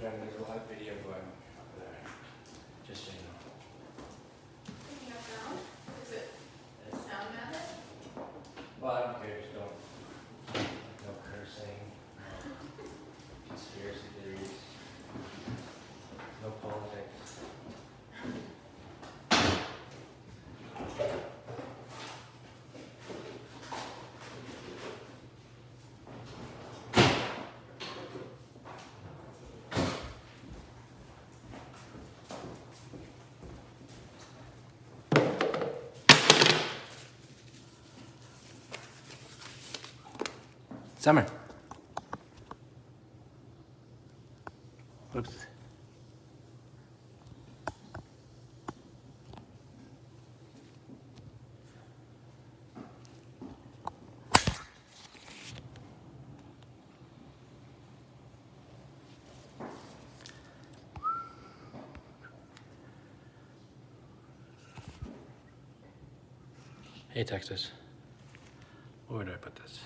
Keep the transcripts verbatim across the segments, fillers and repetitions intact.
There's a live video going up there. Just so you know. Picking up sound? Is it a sound method? Well, I don't care, just don't. No cursing, no conspiracy theories, no politics. Summer. Whoops. Hey, Texas. Where do I put this?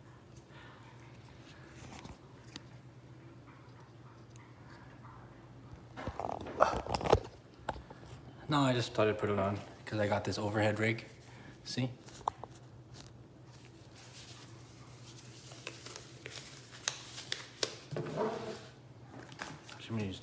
No, I just thought I'd put it on because I got this overhead rig. See? Should we use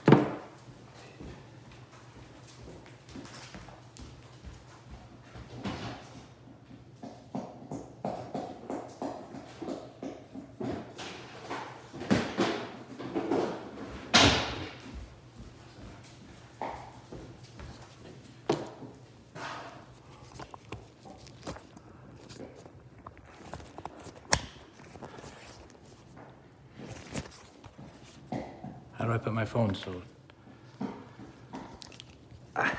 How do I put my phone so? Ah.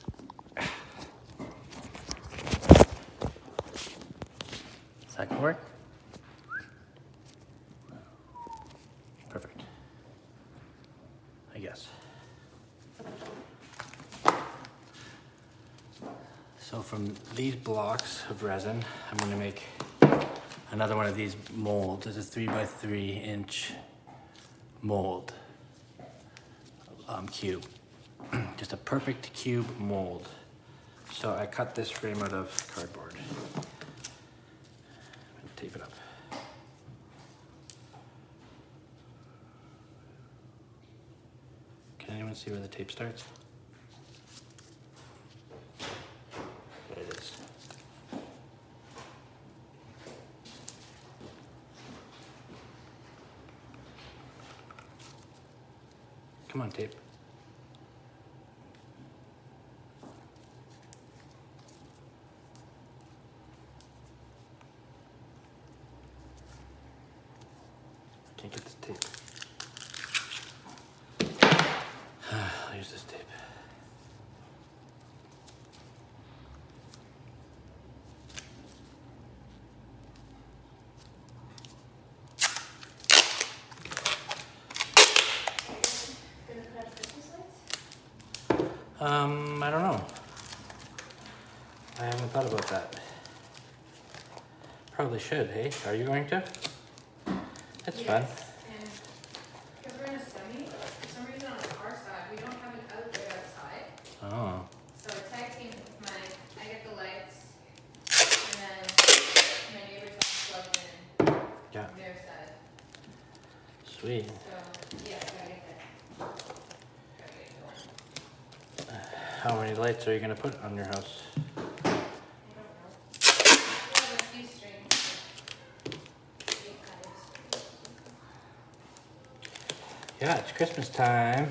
Is that gonna work? Perfect. I guess. So from these blocks of resin, I'm gonna make another one of these molds. It's a three by three inch mold. Um, cube, just a perfect cube mold. So I cut this frame out of cardboard. And tape it up. Can anyone see where the tape starts? There it is. Come on, tape. I can't get this tape. I'll use this tape. Um, I don't know. I haven't thought about that. Probably should, hey? Are you going to? That's yes. fun. And because we're in a semi, for some reason on our side, we don't have an outlet outside. Oh. So I tag team with my, I get the lights, and then my neighbors have plugged in Yeah. on their side. Sweet. So, yeah, gotta get that. Gotta get it going. How many lights are you gonna put on your house? I don't know. We have a few strings. Eight colors. Yeah, it's Christmas time.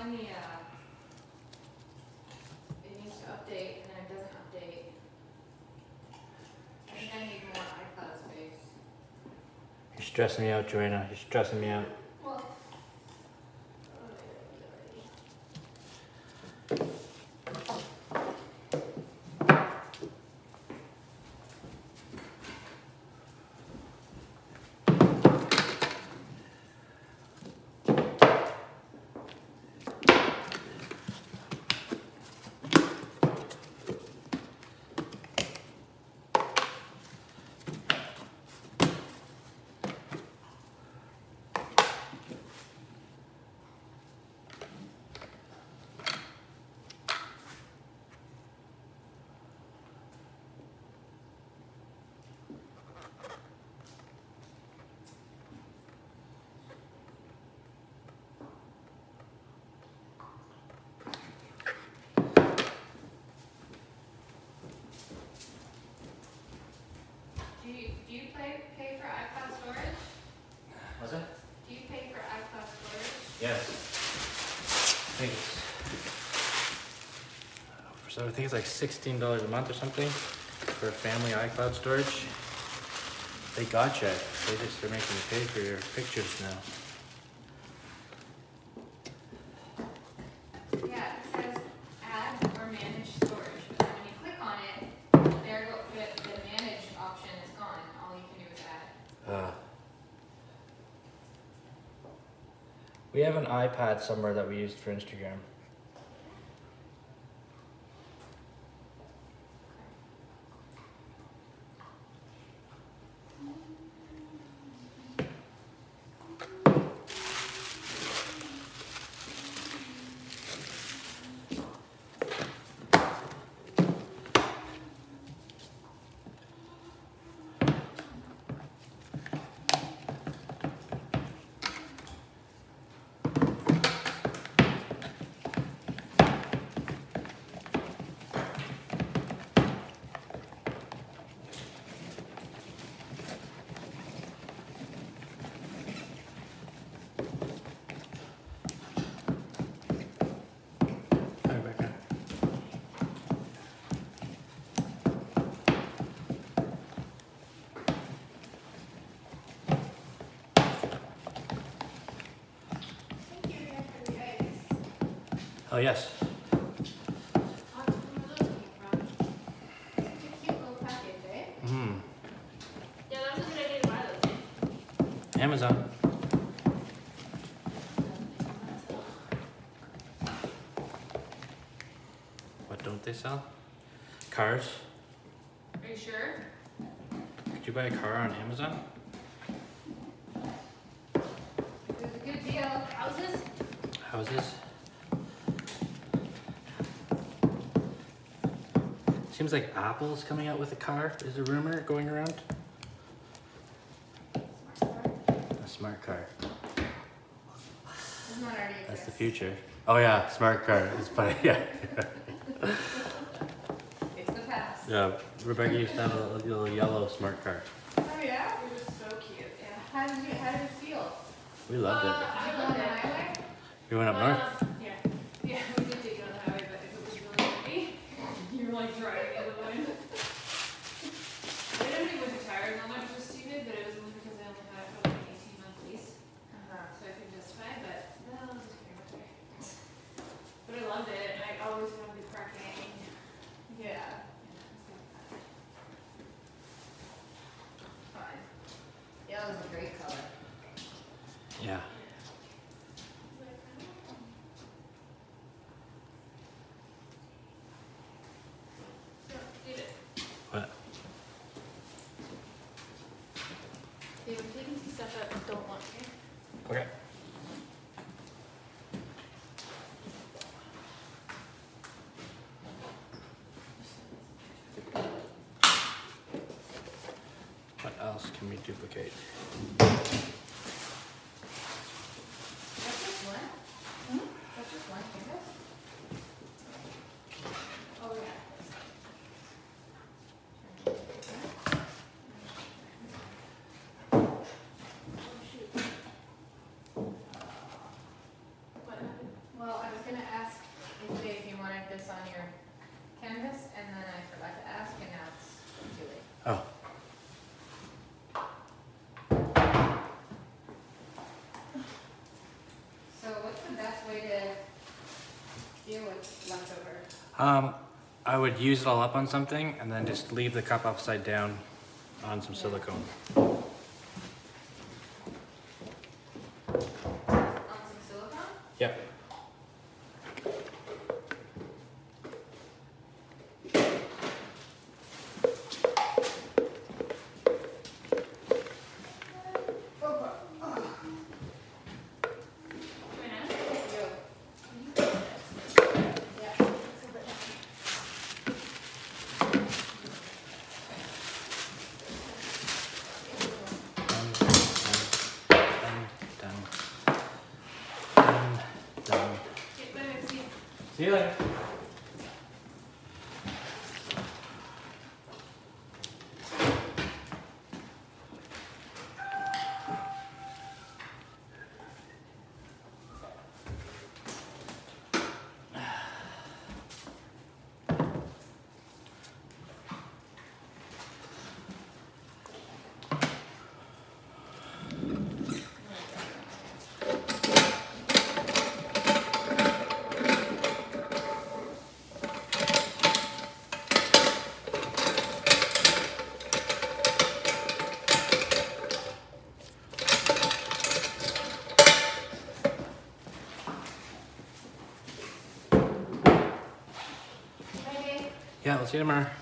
telling me uh, it needs to update and then it doesn't update. I think I need more iCloud space. You're stressing me out, Joanna. You're stressing me out. Well, do you, do you pay, pay for iCloud storage? What's that? Do you pay for iCloud storage? Yes. I think it's. For so I think it's like sixteen dollars a month or something for family iCloud storage. They gotcha. They just they're making you pay for your pictures now. Yeah, it says add or manage storage, but then when you click on it, there go, the, the manage option is gone. All you can do is add. Uh, we have an iPad somewhere that we used for Instagram. Hi, Rebecca. Thank you again for the eggs. Oh yes. Where those came from? Such a cute little package, eh? Hmm. Yeah, that was a good idea to buy those. Amazon. What don't they sell? Cars. Are you sure? Could you buy a car on Amazon? It was a good deal. Houses? Houses. Seems like Apple's coming out with a car. Is a rumor going around? A smart car. Isn't that already That's the exist? future. Oh yeah, smart car. It's funny. Yeah. It's the past. Yeah. Rebecca used to have a little yellow smart car. Oh yeah? It was so cute. Yeah. How did you, how did it feel? We loved Uh, it. Did you go on the highway? You went up north? Uh, yeah. Yeah, we did take it on the highway, but if it was really windy, you were like driving in the wind. I didn't think it was tired that much was stupid, but it was only because I only had it for like an eighteen month lease. Uh-huh. So I could justify, but no, it was pretty much okay. But I loved it. I always wanted to be parking. Yeah. Fine. Yeah, it was a great color. Yeah. So, David, What? David, taking some stuff out I don't want to. Okay. What else can we duplicate? That's just one? Hmm? That's just one canvas? Oh, yeah. Oh, shoot. What happened? Well, I was Um, I would use it all up on something and then just leave the cup upside down on some silicone. On some silicone? Yep. See you later. Yeah, we'll see you tomorrow.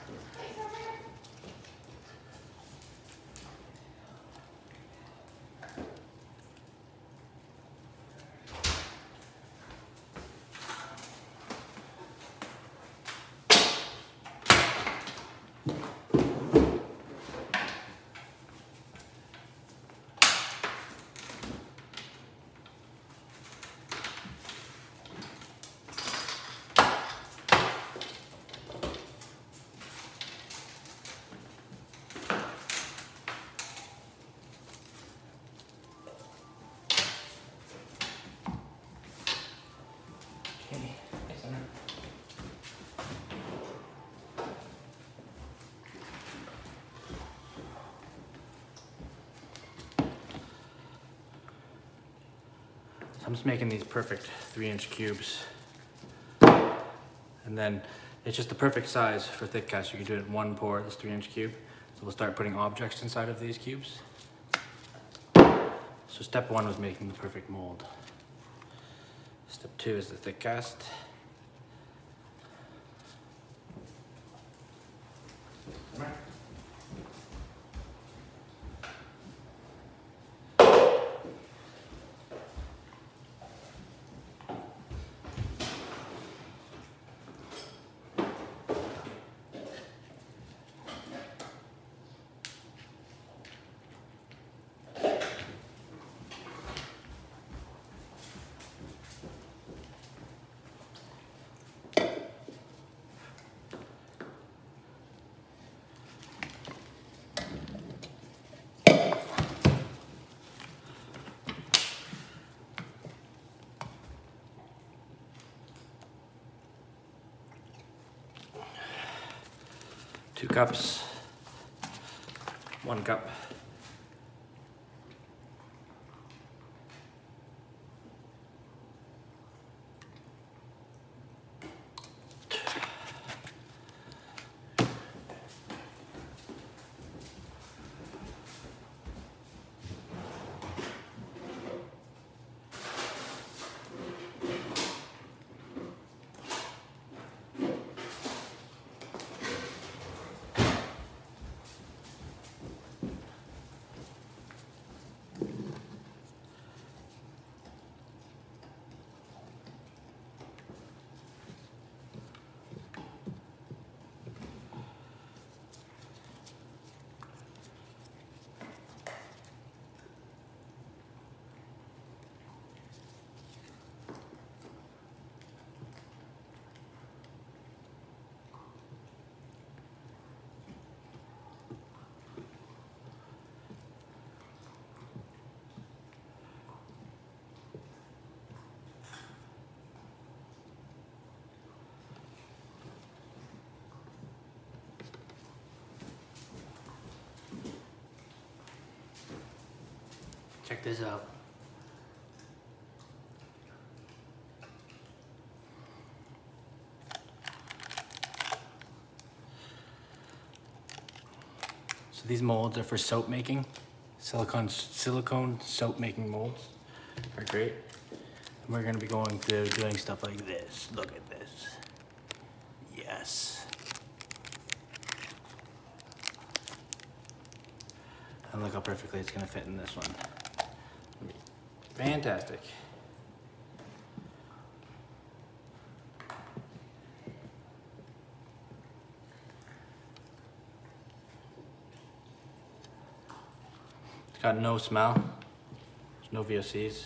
So I'm just making these perfect three inch cubes. And then it's just the perfect size for thick cast. You can do it in one pour, this three inch cube. So we'll start putting objects inside of these cubes. So step one was making the perfect mold. Step two is the thick cast. Two cups, one cup. Check this out. these molds are for soap making. Silicone, silicone soap making molds are great. And we're gonna be going through doing stuff like this. Look at this. Yes. And look how perfectly it's gonna fit in this one. Fantastic. It's got no smell. There's no V O Cs.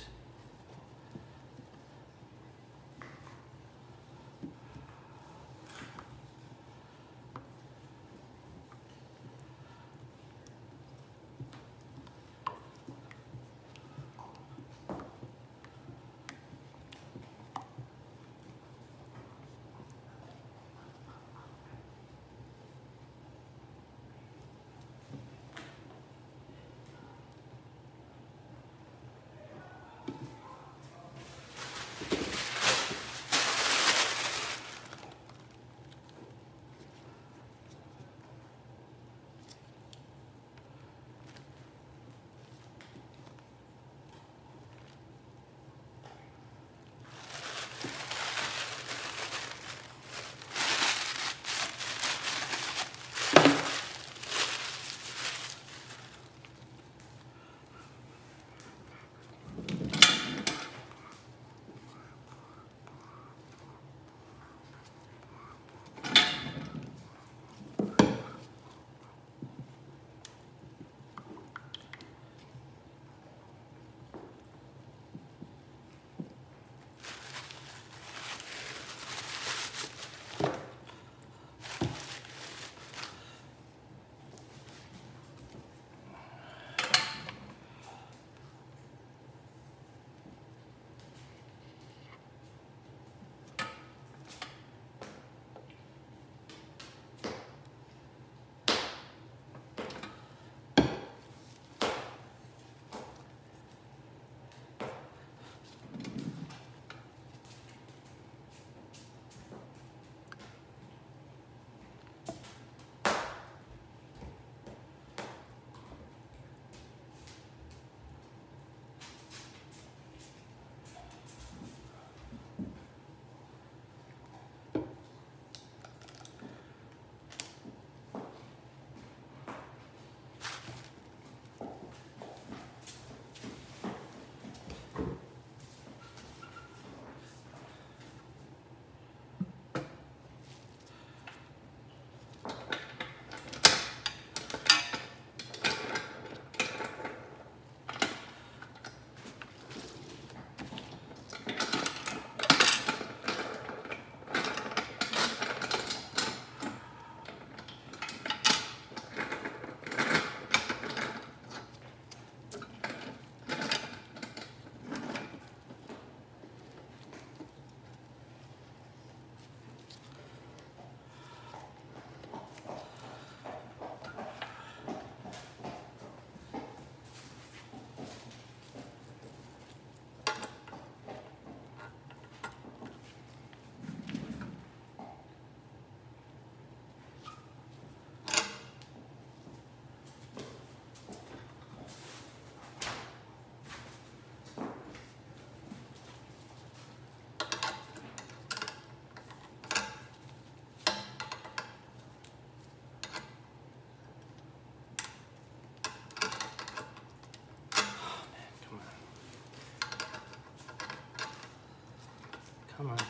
Come on.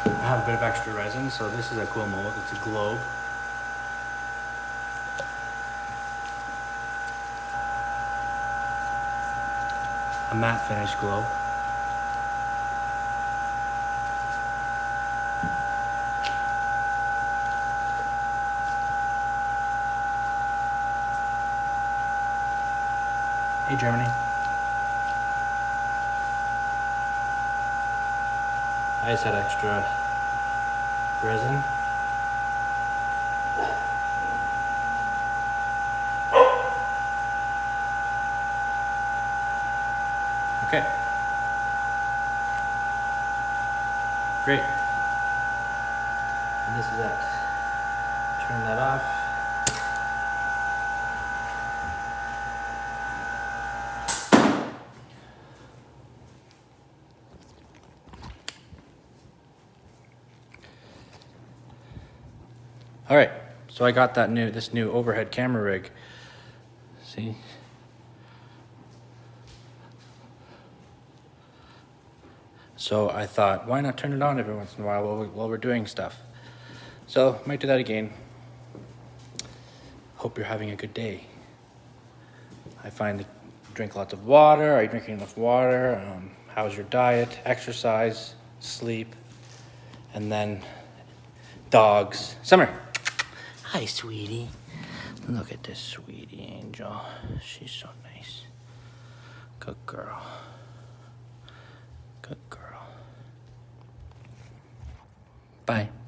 I have a bit of extra resin, so this is a cool mold. It's a globe. A matte finish globe. Hey, Germany. I just had extra resin. Okay. Great. And this is it. Turn that off. All right, so I got that new, this new overhead camera rig. See? So I thought, why not turn it on every once in a while while, we, while we're doing stuff? So might do that again. Hope you're having a good day. I find that you drink lots of water. Are you drinking enough water? Um, how's your diet? Exercise, sleep, and then dogs. Summer. Hi, sweetie. Look at this sweetie angel. She's so nice. Good girl. Good girl. Bye.